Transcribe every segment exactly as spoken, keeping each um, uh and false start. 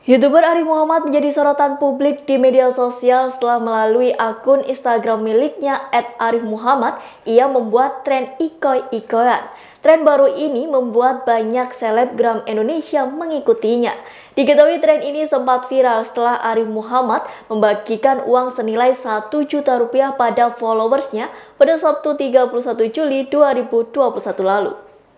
YouTuber Arif Muhammad menjadi sorotan publik di media sosial setelah melalui akun Instagram miliknya et arif muhammad, ia membuat tren ikoy-ikoyan. Tren baru ini membuat banyak selebgram Indonesia mengikutinya. Diketahui tren ini sempat viral setelah Arif Muhammad membagikan uang senilai satu juta rupiah pada followersnya pada Sabtu tiga puluh satu Juli dua ribu dua puluh satu lalu.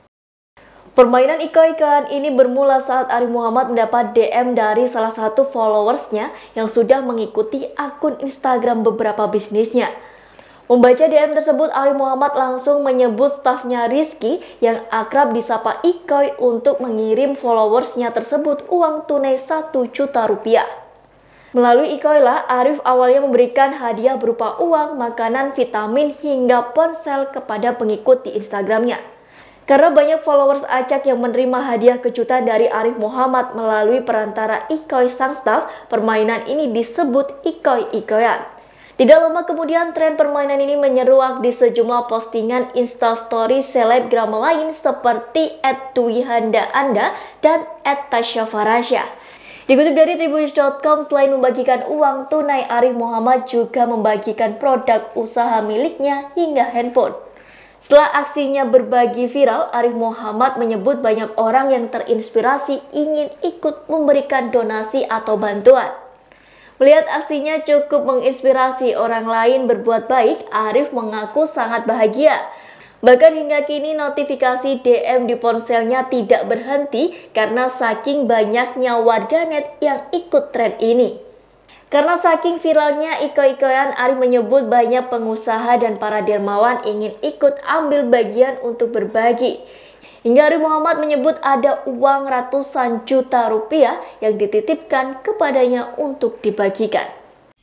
Permainan ikoy-ikoyan ini bermula saat Arif Muhammad mendapat D M dari salah satu followersnya yang sudah mengikuti akun Instagram beberapa bisnisnya. Membaca D M tersebut, Arif Muhammad langsung menyebut stafnya Rizky yang akrab disapa Ikoy untuk mengirim followersnya tersebut uang tunai satu juta rupiah. Melalui Ikoy lah, Arif awalnya memberikan hadiah berupa uang, makanan, vitamin, hingga ponsel kepada pengikut di Instagramnya. Karena banyak followers acak yang menerima hadiah kejutan dari Arif Muhammad melalui perantara Ikoy sang staff, permainan ini disebut ikoy-ikoyan. Tidak lama kemudian, tren permainan ini menyeruak di sejumlah postingan instastory selebgram lain seperti et tuwihanda anda dan et tasya farasya. Dikutip dari tribunnews dot com, selain membagikan uang tunai, Arif Muhammad juga membagikan produk usaha miliknya hingga handphone. Setelah aksinya berbagi viral, Arif Muhammad menyebut banyak orang yang terinspirasi ingin ikut memberikan donasi atau bantuan. Melihat aksinya cukup menginspirasi orang lain berbuat baik, Arif mengaku sangat bahagia. Bahkan hingga kini notifikasi D M di ponselnya tidak berhenti karena saking banyaknya warganet yang ikut tren ini. Karena saking viralnya ikoy-ikoyan, Arif menyebut banyak pengusaha dan para dermawan ingin ikut ambil bagian untuk berbagi. Hingga Arif Muhammad menyebut ada uang ratusan juta rupiah yang dititipkan kepadanya untuk dibagikan.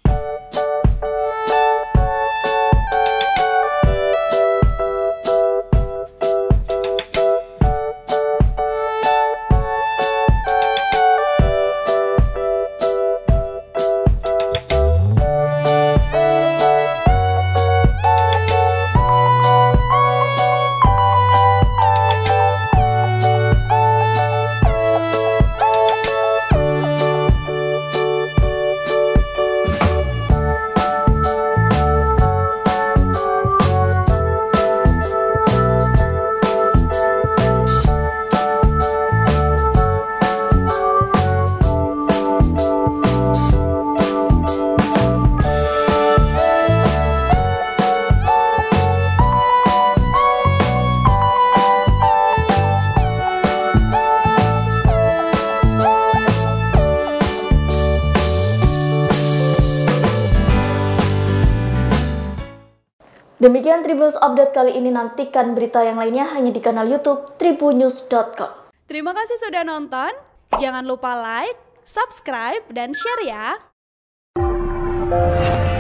Demikian Tribunnews Update kali ini, nantikan berita yang lainnya hanya di kanal YouTube tribunnews dot com. Terima kasih sudah nonton, jangan lupa like, subscribe, dan share ya!